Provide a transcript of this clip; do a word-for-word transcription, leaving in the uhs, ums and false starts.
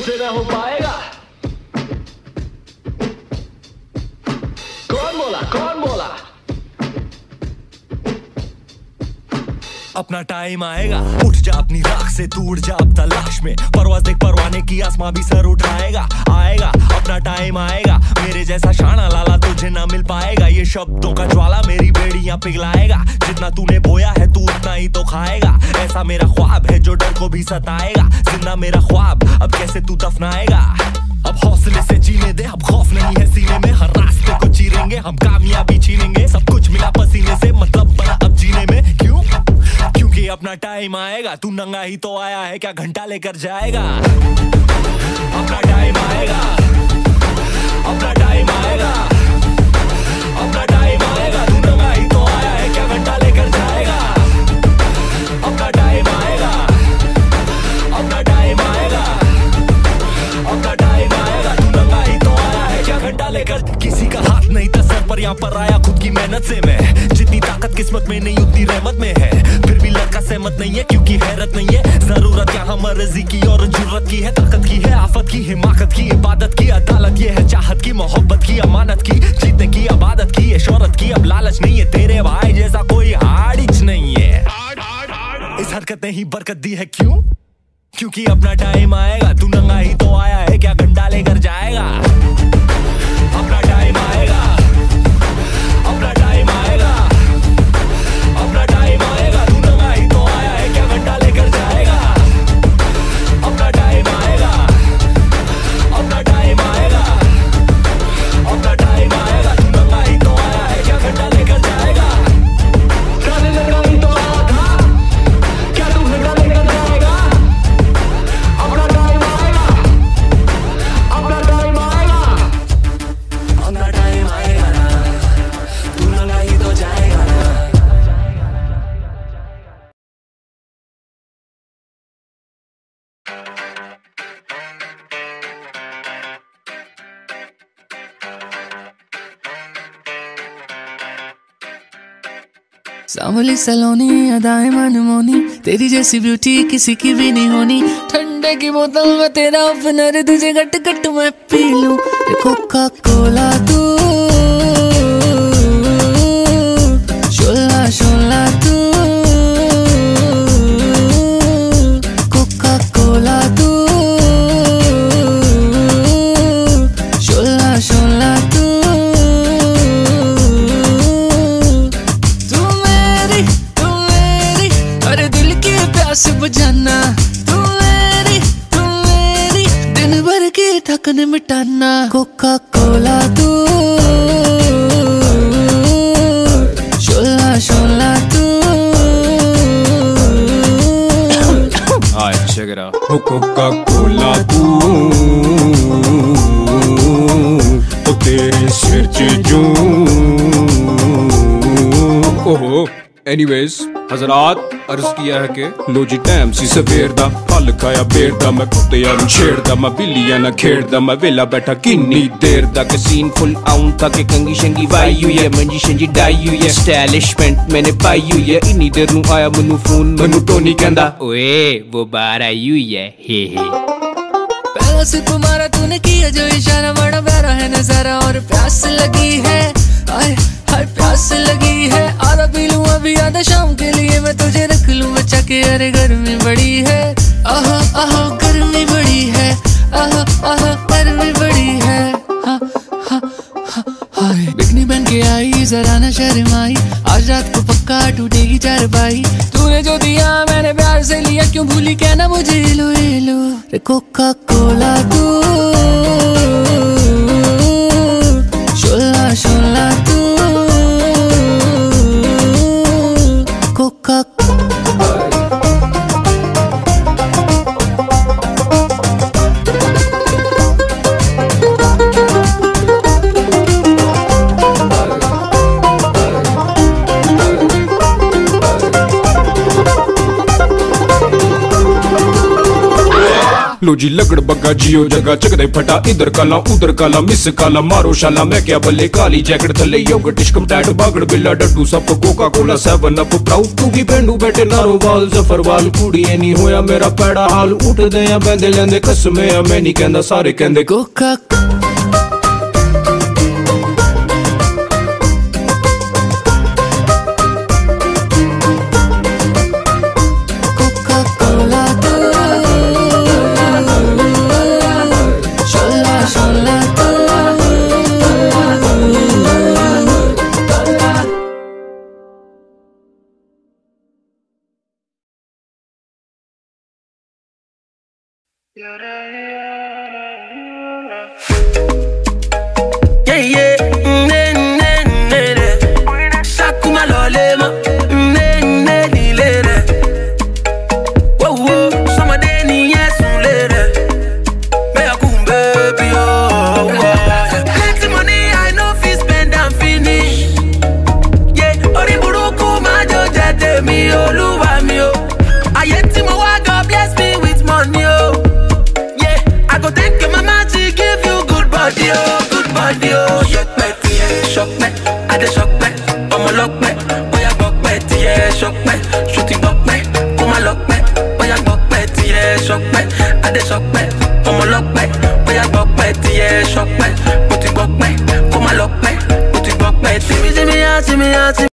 तुझसे न हो पाएगा। कौन बोला कौन बोला? अपना टाइम आएगा, उठ जा अपनी राख से, तू उड़ जा अब तलाश में। परवाज़ देख परवाने की, आसमां भी सर उठाएगा। आएगा अपना टाइम आएगा, मेरे जैसा शाना लाला तुझे ना मिल पाएगा। ये शब्दों का ज्वाला मेरी बेड़ियां पिघलाएगा। जितना तूने बोया है तू उतना ही तो खाएगा। ऐसा मेरा ख्वाब है जो डर को भी सताएगा। जिंदा मेरा ख्वाब अब कैसे तू दफनाएगा? अब हौसले से जीने दे, अब खौफ नहीं है सीने में। हर रास्ते को चीरेंगे हम, कामयाबी छीनेंगे। सब कुछ मिला पसीने से, मतलब बना अब जीने में। क्यों? क्योंकि अपना टाइम आएगा। तू नंगा ही तो आया है, क्या घंटा लेकर जाएगा? अपना टाइम आएगा, अपना टाइम आएगा, अपना टाइम आएगा। तू नंगा ही तो आया है, क्या घंटा लेकर जाएगा? अपना टाइम आएगा, अपना टाइम आएगा, अपना टाइम आएगा। तू नंगा ही तो आया है, क्या घंटा लेकर? किसी का हाथ नहीं था सर पर, यहाँ पर आया खुद की मेहनत से मैं। जितनी ताकत किस्मत में नहीं उतनी रहमत में है। फिर भी लड़का सहमत नहीं है क्योंकि हैरत नहीं है। जरूरत यहाँ मर्जी की और जुर्रत की है। ताकत की है, आफत की, हिमाकत की, इबादत की, अदालत ये है चाहत की, मोहब्बत की, अमानत की, जीतने की, आबादत की, ये शोहरत की। अब लालच नहीं है, तेरे भाई जैसा कोई हाड़िच नहीं है। इस हरकत ने ही बरकत दी है। क्यों? क्योंकि अपना टाइम आएगा। तू नंगा ही तो आया है, क्या घंटा लेकर जाएगा? अपना टाइम आएगा, अपना टाइम आएगा, अपना टाइम आएगा। तू नंगा ही तो आया है, क्या घंटा लेकर जाएगा? अपना टाइम आएगा, अपना टाइम आएगा, अपना टाइम आएगा। तू नंगा ही तो आया है, क्या घंटा लेकर जाएगा? जाने लगा ही तो आया था, क्या तू घंटा लेकर जाएगा? अपना टाइम आएगा, अपना टाइम आएगा, अपना टाइम आएगा ना, तू नंगा ही तो जाएगा ना। सांवली सलोनी अदाएं मनमोनी, तेरी जैसी ब्यूटी किसी की भी नहीं होनी। ठंडे की बोतल में तेरा ओपनर, तुझे गट गट मैं पी लूं। कोका कोला तू, शोला शोला तू, कोका कोला तू, शोला शोला तू। प्यास बुझाना, तू मेरी, तू मेरी, दिन भर की थकन मिटाना। कोका कोला तू, शोला शोला तू। Alright, check it out. Coca Cola तू, ओ तेरे सिर च जू। ओहो, एनीवेज हजरात, अर्ज किया है कि लो जी टाइम सी सवेर दा, फल खाया बेर दा, मैं कुत्तियां नूं छेड़दा, मैं बिल्लियां नाल खेड़दा, मैं वेला बैठा किन्नी देर दा। के सीन फुल आउं था कि कंगी शंगी वाई हुई है, मंजी शंजी डाई हुई है, स्टाइलिशमेंट मैंने पाई हुई है। इन्नी देर नूं आया मैनू फोन, मैनू टोनी कहंदा ओए वो बाहर आई हुई है, हे हे। पहला से तुम्हारा तूने किया जो इशारा, बड़ा प्यारा है नजारा और प्यास लगी है। आए हाय प्यास लगी है, आधा पी लूं अभी आधा शाम के लिए। मैं तुझे रख लूं बचा के, अरे गर्मी बड़ी है, आहा आहा गर्मी बड़ी है, आहा आहा गर्मी बड़ी है। हा हा हा हाय बिकनी बन के आई, जरा ना शर्माई, आज रात को पक्का टूटेगी चारपाई। तूने जो दिया मैंने प्यार से लिया, क्यों भूली कहना मुझे लो ये लो। रे कोका कोला तू, शोला शोला तू, कोका लो जी लगड़ बग्गा जियो जगह चकदे फटा इधर काला उधर काला मिस काला मारो शाला मैं क्या बल्ले काली जैकेट थले योगर्ट टिशकम टैट बागड़ बिल्ला डड्डू सब Coca Cola seven up proud to be पेंडू बैठे नारो वाल जफरवाल कुड़िए नहीं होया मेरा पैड़ा हाल उठ दे या बैंदे लेंदे कसमे या मैं नहीं कहंदा सारे कहंदे Coca Yeah, yeah, ne ne ne ne. Shakuma lolema, ne ne ni lere. Whoa whoa, some day ni yesu lere. Me akum baby oh. Plenty money I know fi spend and finish. Yeah, ori buruku majo jete mi oluwa mi o. Ayeti mo wa God bless me with money oh. I go thank your mama to give you good body, oh, good body, oh. Shock me, yeah, shock me, I dey shock me, I'm a lock me, oh yeah, buck me, yeah, shock me, shooting buck me, come a lock me, oh yeah, buck me, yeah, shock me, I dey shock me, I'm a lock me, oh yeah, buck me, yeah, shock me, put it buck me, come a lock me, put it buck me, see me, see me, see me, see me.